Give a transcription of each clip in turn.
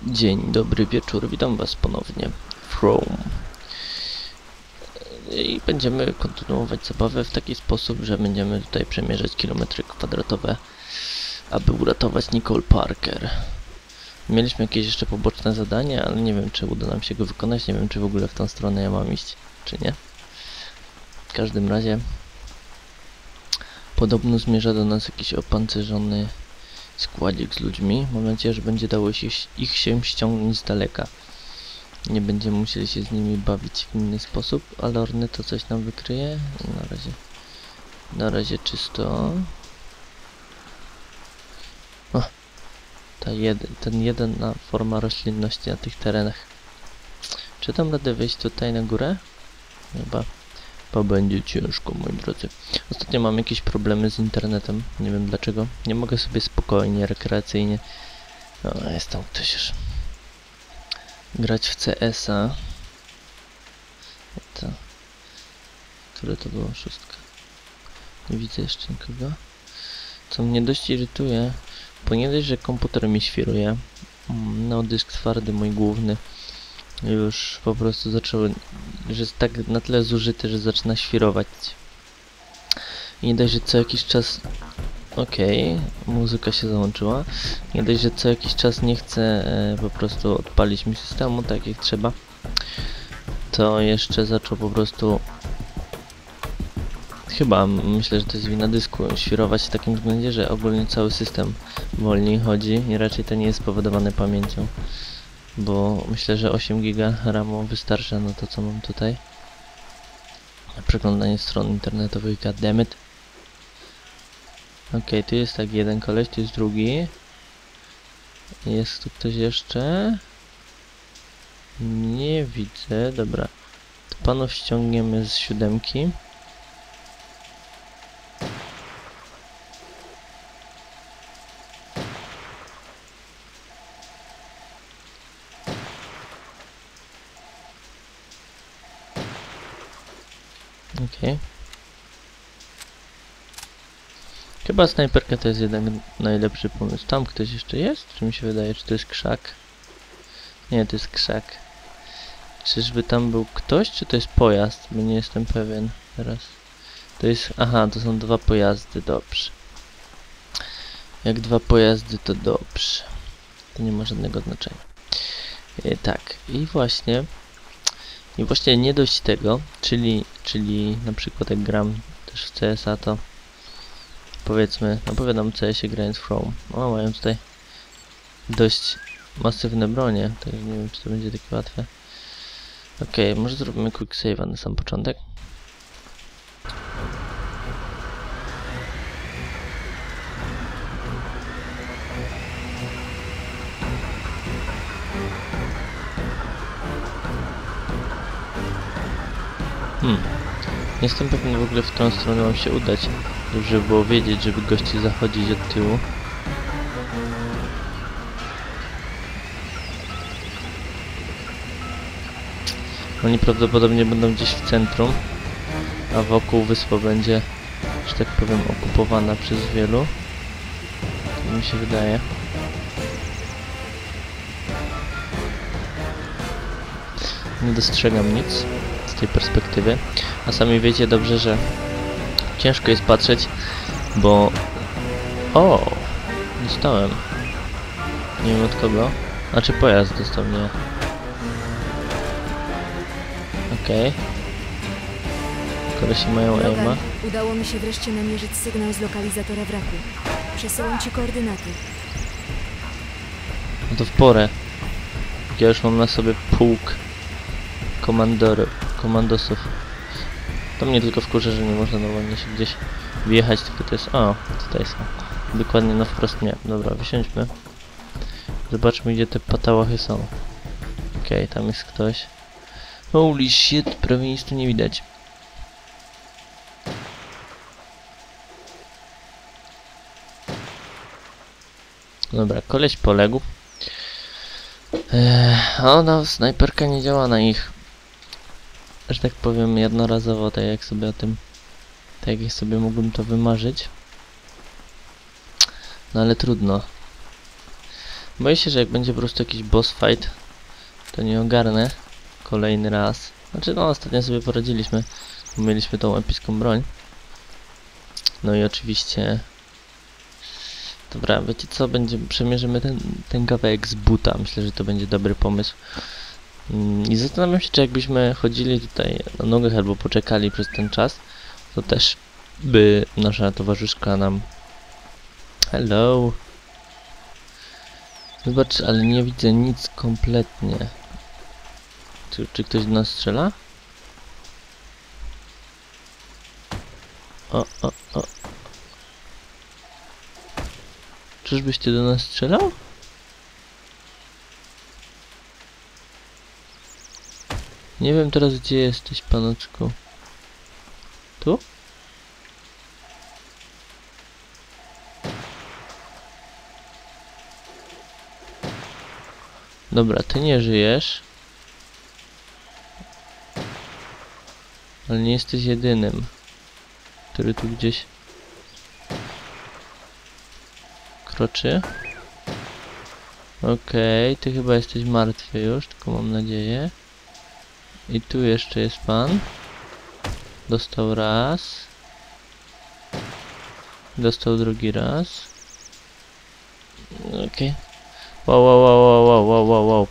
Dzień dobry wieczór, witam was ponownie w Rome. I będziemy kontynuować zabawę w taki sposób, że będziemy tutaj przemierzać kilometry kwadratowe, aby uratować Nicole Parker. Mieliśmy jakieś jeszcze poboczne zadanie, ale nie wiem, czy uda nam się go wykonać, nie wiem, czy w ogóle w tą stronę ja mam iść, czy nie. W każdym razie podobno zmierza do nas jakiś opancerzony składzik z ludźmi. Mam nadzieję, że będzie dało ich się ściągnąć z daleka. Nie będziemy musieli się z nimi bawić w inny sposób, ale Ornito coś nam wykryje. Na razie czysto. O, ten jedna forma roślinności na tych terenach. Czy dam radę wejść tutaj na górę? Chyba będzie ciężko, moi drodzy. Ostatnio mam jakieś problemy z internetem. Nie wiem dlaczego. Nie mogę sobie spokojnie, rekreacyjnie. O, jest tam ktoś już. Grać w CS-a. Które to było? 6. Nie widzę jeszcze nikogo. Co mnie dość irytuje, bo nie dość, że komputer mi świruje. No, dysk twardy mój główny już po prostu zaczął, że jest tak na tyle zużyty, że zaczyna świrować. I nie dość, że co jakiś czas... Okej, muzyka się załączyła. Nie dość, że co jakiś czas nie chce po prostu odpalić mi systemu tak jak trzeba, to jeszcze zaczął po prostu... Chyba, myślę, że to jest wina dysku, świrować w takim względzie, że ogólnie cały system wolniej chodzi i raczej to nie jest spowodowane pamięcią. Bo myślę, że 8 GB RAMu wystarcza na to, co mam tutaj. Na przeglądanie stron internetowych, goddammit. Okej, tu jest tak jeden koleś, tu jest drugi. Jest tu ktoś jeszcze? Nie widzę, dobra. To panów ściągniemy z 7. Okej. Chyba snajperka to jest jeden najlepszy pomysł. Tam ktoś jeszcze jest? Czy mi się wydaje, czy to jest krzak? Nie, to jest krzak. Czyżby tam był ktoś, czy to jest pojazd? Bo nie jestem pewien teraz. To jest... Aha, to są 2 pojazdy, dobrze. Jak 2 pojazdy, to dobrze. To nie ma żadnego znaczenia. Tak, i właśnie nie dość tego, czyli na przykład jak gram też w CS-a, to powiedzmy, opowiadam co ja się grając w Rome. O, mają tutaj dość masywne bronie, także nie wiem, czy to będzie takie łatwe. Okej, może zrobimy quick save'a na sam początek. Nie jestem pewny w ogóle, w którą stronę mam się udać. Dobrze było wiedzieć, żeby gości zachodzić od tyłu. Oni prawdopodobnie będą gdzieś w centrum, a wokół wyspa będzie, że tak powiem, okupowana przez wielu. Tak mi się wydaje. Nie dostrzegam nic z tej perspektywy, a sami wiecie dobrze, że ciężko jest patrzeć, bo... O! Dostałem. Nie wiem od kogo. Znaczy pojazd dostał mnie. Okej. Kolesi mają aima. Udało mi się wreszcie namierzyć sygnał z lokalizatora wraku. Przesyłam ci koordynaty. No to w porę. Ja już mam na sobie pułk komandosów. To mnie tylko wkurza, że nie można normalnie się gdzieś wjechać, tylko to jest... O, tutaj są. Dokładnie na wprost mnie. Dobra, wysiądźmy. Zobaczmy, gdzie te patałachy są. Okej, tam jest ktoś. Holy shit, prawie nic tu nie widać. Dobra, koleś poległ. O, no, snajperka nie działa na ich, że tak powiem, jednorazowo, tak jak sobie mógłbym to wymarzyć. No ale trudno. Boję się, że jak będzie po prostu jakiś boss fight, to nie ogarnę kolejny raz. Znaczy no, ostatnio sobie poradziliśmy. Mieliśmy tą epicką broń. No i oczywiście... Dobra, wiecie co? Przemierzymy ten kawałek z buta. Myślę, że to będzie dobry pomysł. I zastanawiam się, czy jakbyśmy chodzili tutaj na nogach albo poczekali przez ten czas, to też by nasza towarzyszka nam... Hello! Zobacz, ale nie widzę nic kompletnie. Czy ktoś do nas strzela? O. Czyżbyś ty do nas strzelał? Nie wiem teraz, gdzie jesteś, panoczku. Tu? Dobra, ty nie żyjesz. Ale nie jesteś jedynym, który tu gdzieś kroczy. Okej, ty chyba jesteś martwy już, tylko mam nadzieję. I tu jeszcze jest pan. Dostał raz. Dostał drugi raz. Okej. Wow.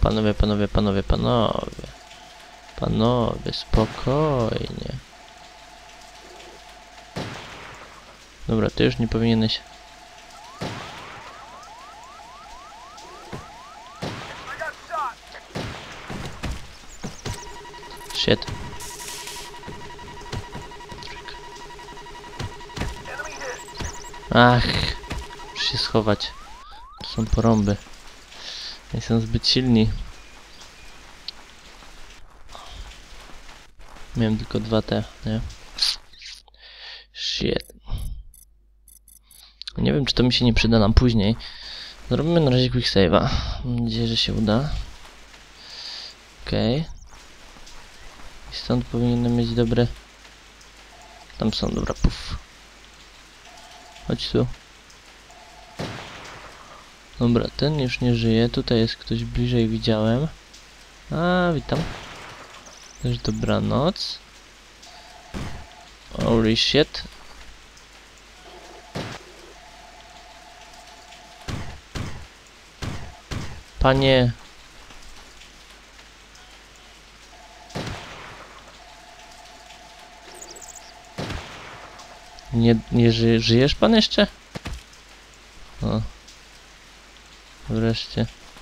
Panowie, spokojnie. Dobra, ty już nie powinieneś... Shit. Ach, muszę się schować. To są porąby. Nie są zbyt silni. Miałem tylko 2 te, nie? Shit. Nie wiem, czy to mi się nie przyda nam później. Zrobimy na razie quick save'a. Mam nadzieję, że się uda. Okej. I stąd powinienem mieć dobre... Tam są, dobra, puf. Chodź tu. Dobra, ten już nie żyje. Tutaj jest ktoś bliżej, widziałem. A, witam. Też dobranoc. Holy shit. Panie. Nie żyjesz pan jeszcze? O. Wreszcie.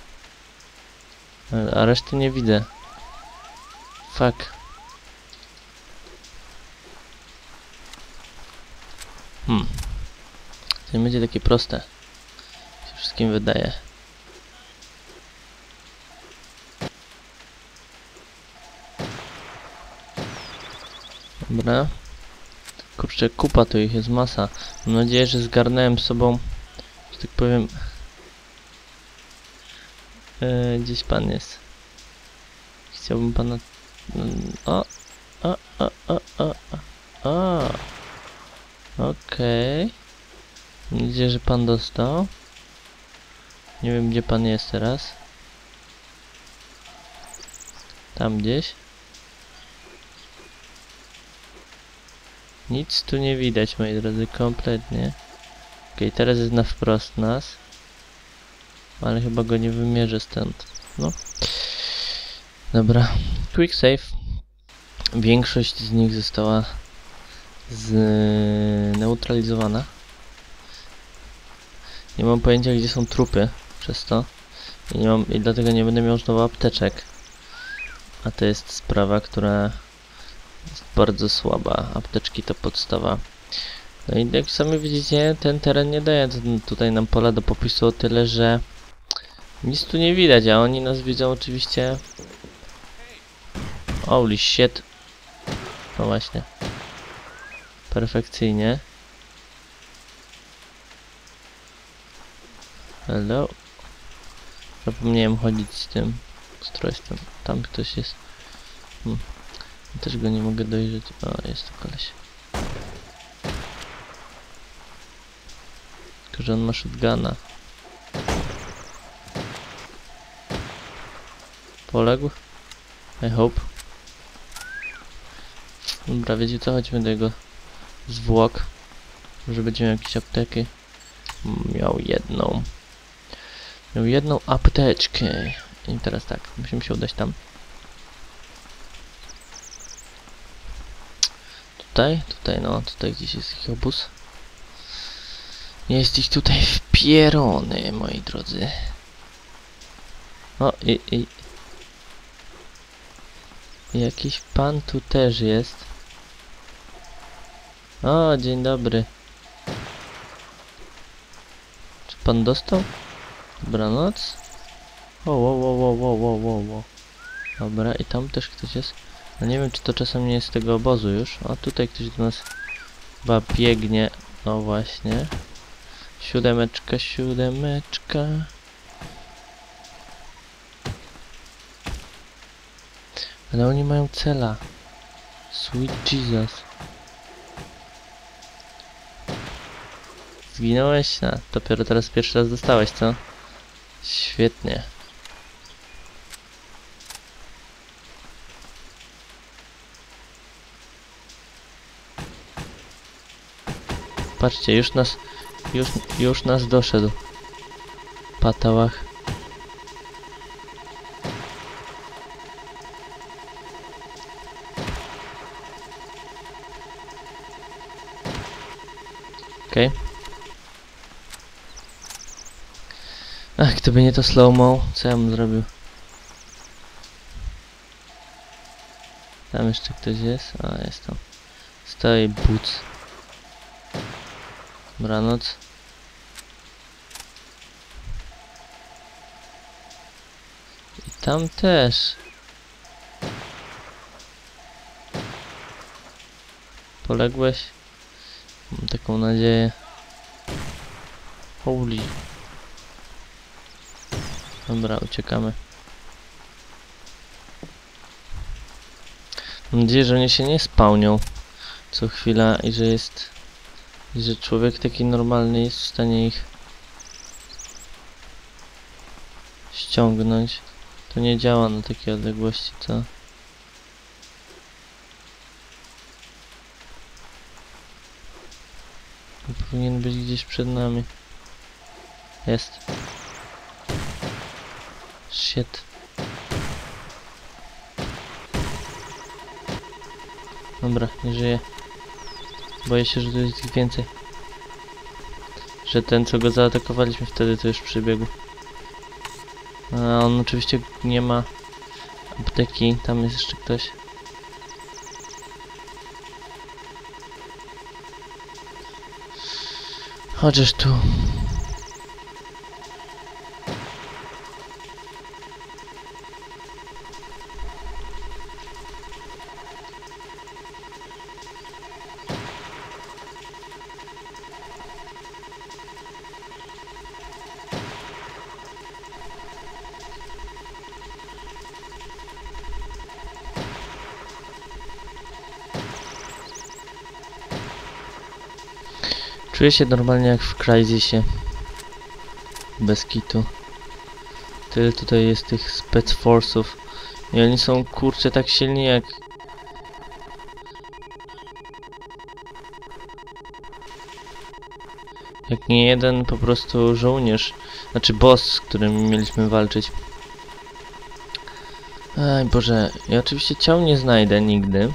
A reszty nie widzę. Fuck. To nie będzie takie proste. Się wszystkim wydaje. Dobra. Kurczę, kupa to ich jest masa. Mam nadzieję, że zgarnąłem z sobą, że tak powiem... gdzieś pan jest. Chciałbym pana... Okej. Mam nadzieję, że pan dostał. Nie wiem, gdzie pan jest teraz. Tam gdzieś. Nic tu nie widać, moi drodzy, kompletnie. Okej, teraz jest na wprost nas. Ale chyba go nie wymierzę stąd. No. Dobra. Quick save. Większość z nich została zneutralizowana. Nie mam pojęcia, gdzie są trupy przez to. I dlatego nie będę miał znowu apteczek. A to jest sprawa, która jest bardzo słaba. Apteczki to podstawa. No i jak sami widzicie, ten teren nie daje tutaj nam pola do popisu o tyle, że nic tu nie widać, a oni nas widzą oczywiście. Holy shit. No właśnie. Perfekcyjnie. Hello. Zapomniałem chodzić z tym ustrojstwem. Tam ktoś jest. Też go nie mogę dojrzeć. O, jest tu koleś. Tylko, że on ma shotguna. Poległ? I hope. Dobra, wiecie co? Chodźmy do jego zwłok. Może będziemy jakieś apteki. Miał jedną apteczkę. I teraz tak, musimy się udać tam. Tutaj, no, tutaj gdzieś jest ich obóz. Jest ich tutaj wpierony, moi drodzy. O, i jakiś pan tu też jest. O, dzień dobry. Czy pan dostał? Dobranoc. Wow. Dobra, i tam też ktoś jest. No nie wiem, czy to czasem nie jest z tego obozu już. O, tutaj ktoś do nas chyba biegnie. No właśnie. Siódemeczka. Ale oni mają cela. Sweet Jesus. Zginąłeś? A, dopiero teraz pierwszy raz dostałeś, co? Świetnie. Patrzcie, już nas doszedł. Patałach. Okej. Ach, gdyby nie to slow-mo, co ja bym zrobił? Tam jeszcze ktoś jest? A, jest tam. Stoi Boots. Dobranoc. I tam też. Poległeś? Mam taką nadzieję. Holy. Dobra, uciekamy. Mam nadzieję, że oni się nie spełnią co chwila i że człowiek taki normalny jest w stanie ich ściągnąć. To nie działa na takiej odległości, co? Powinien być gdzieś przed nami. Jest. Shit. Dobra, nie żyje. Boję się, że tu jest ich więcej. Że ten, co go zaatakowaliśmy wtedy, to już przybiegł. A on oczywiście nie ma apteki. Tam jest jeszcze ktoś. Chociaż tu. Czuję się normalnie jak w Crysisie. Bez kitu. Tyle tutaj jest tych Spec Force'ów. I oni są, kurczę, tak silni jak... Jak nie jeden po prostu żołnierz. Znaczy boss, z którym mieliśmy walczyć. Aj Boże, ja oczywiście ciał nie znajdę nigdy.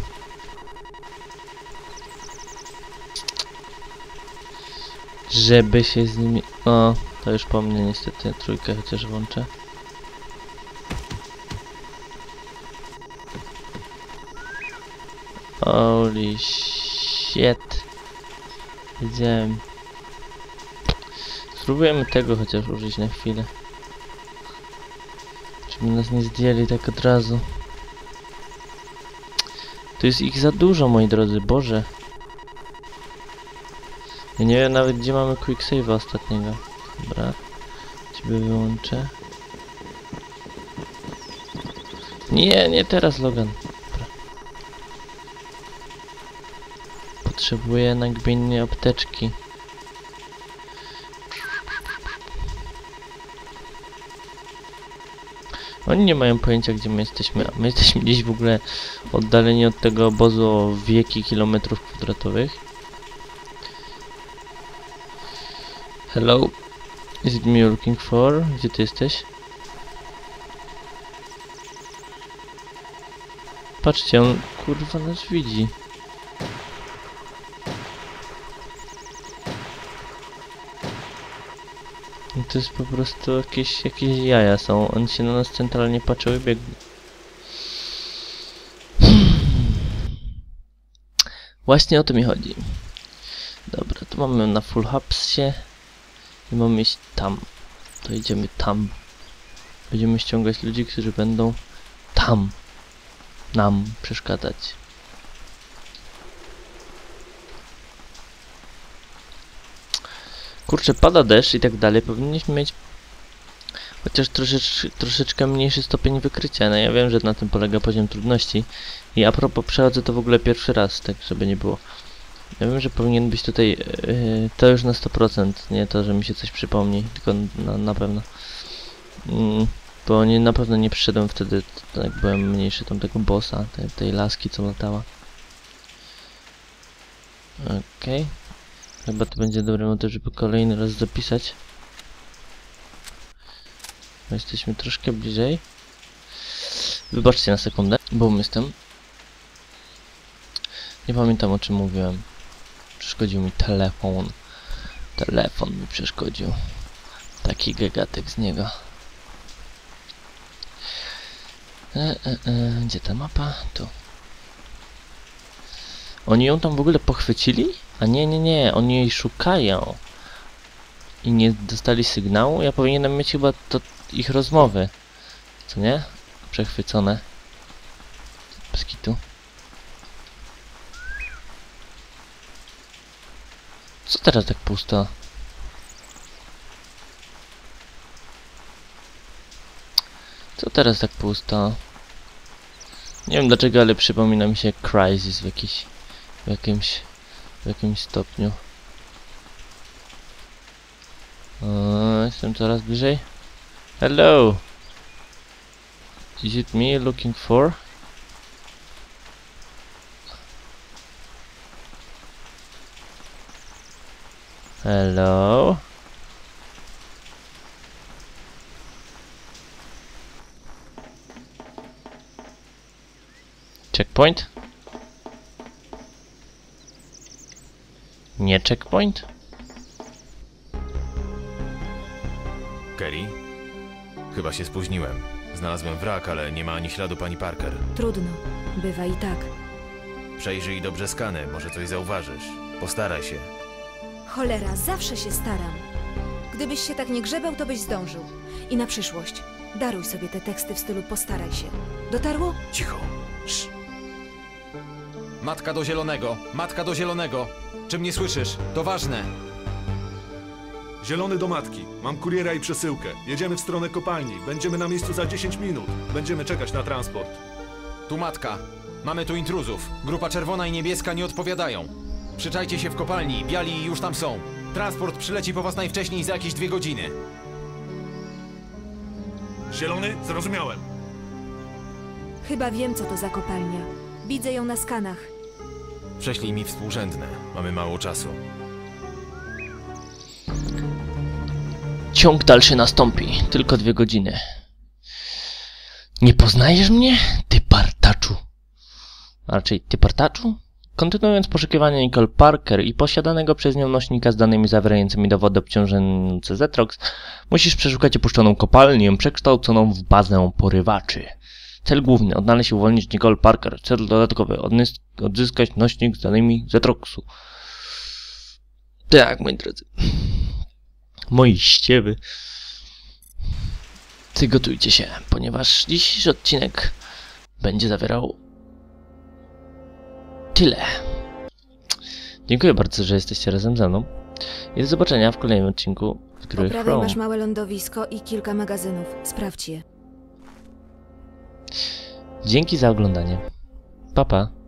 Żeby się z nimi... O, to już po mnie niestety. Trójkę chociaż włączę. Holy shit. Widziałem. Spróbujemy tego chociaż użyć na chwilę. Żeby nas nie zdjęli tak od razu. Tu jest ich za dużo, moi drodzy, Boże. Ja nie wiem nawet, gdzie mamy quick save'a ostatniego. Dobra. Ciebie wyłączę. Nie, nie teraz, Logan. Dobra. Potrzebuję nagminnie apteczki. Oni nie mają pojęcia, gdzie my jesteśmy, a my jesteśmy gdzieś w ogóle oddaleni od tego obozu o wieki kilometrów kwadratowych. Hello? Is it me you're looking for? Gdzie ty jesteś? Patrzcie, on kurwa nas widzi. No to jest po prostu jakieś jaja są. On się na nas centralnie patrzył i biegł. Właśnie o to mi chodzi. Dobra, to mamy na full hubsie. I mamy iść tam. To idziemy tam. Będziemy ściągać ludzi, którzy będą tam nam przeszkadzać. Kurczę, pada deszcz i tak dalej. Powinniśmy mieć chociaż troszeczkę mniejszy stopień wykrycia. No ja wiem, że na tym polega poziom trudności. I a propos, przechodzę to w ogóle pierwszy raz, tak żeby nie było. Ja wiem, że powinien być tutaj to już na 100%, nie to, że mi się coś przypomni, tylko na pewno. Bo na pewno nie przyszedłem wtedy, jak byłem mniejszy, tamtego bossa, tej laski, co latała. Okej. Chyba to będzie dobry motyw, żeby kolejny raz zapisać. Bo jesteśmy troszkę bliżej. Wybaczcie na sekundę, bo jestem. Nie pamiętam, o czym mówiłem. Przeszkodził mi telefon. Telefon mi przeszkodził. Taki gagatek z niego. Gdzie ta mapa? Tu. Oni ją tam w ogóle pochwycili? A nie, oni jej szukają. I nie dostali sygnału? Ja powinienem mieć chyba to ich rozmowy. Co nie? Przechwycone. Bez kitu. Co teraz tak pusto? Co teraz tak pusto? Nie wiem dlaczego, ale przypomina mi się Crysis w jakimś stopniu. Jestem coraz bliżej. Hello! Is it me looking for? Hello? Checkpoint? Nie checkpoint? Kerry? Chyba się spóźniłem. Znalazłem wrak, ale nie ma ani śladu pani Parker. Trudno. Bywa i tak. Przejrzyj dobrze skany, może coś zauważysz. Postaraj się. Cholera, zawsze się staram. Gdybyś się tak nie grzebał, to byś zdążył. I na przyszłość. Daruj sobie te teksty w stylu postaraj się. Dotarło? Cicho. Sz. Matka do zielonego! Matka do zielonego! Czy mnie słyszysz? To ważne! Zielony do matki. Mam kuriera i przesyłkę. Jedziemy w stronę kopalni. Będziemy na miejscu za 10 minut. Będziemy czekać na transport. Tu matka. Mamy tu intruzów. Grupa czerwona i niebieska nie odpowiadają. Przyczajcie się w kopalni. Biali już tam są. Transport przyleci po was najwcześniej za jakieś 2 godziny. Zielony? Zrozumiałem. Chyba wiem, co to za kopalnia. Widzę ją na skanach. Prześlij mi współrzędne. Mamy mało czasu. Ciąg dalszy nastąpi. Tylko 2 godziny. Nie poznajesz mnie? Ty partaczu. A raczej ty partaczu? Kontynuując poszukiwania Nicole Parker i posiadanego przez nią nośnika z danymi zawierającymi dowody obciążające Zetrox, musisz przeszukać opuszczoną kopalnię przekształconą w bazę porywaczy. Cel główny: odnaleźć i uwolnić Nicole Parker. Cel dodatkowy: odzyskać nośnik z danymi Zetroxu. Tak, moi drodzy. Moi ściewy. Przygotujcie się, ponieważ dzisiejszy odcinek będzie zawierał tyle. Dziękuję bardzo, że jesteście razem ze mną. I do zobaczenia w kolejnym odcinku z gry Po prawej From. masz małe lądowisko i kilka magazynów. Sprawdź je. Dzięki za oglądanie. Pa, pa.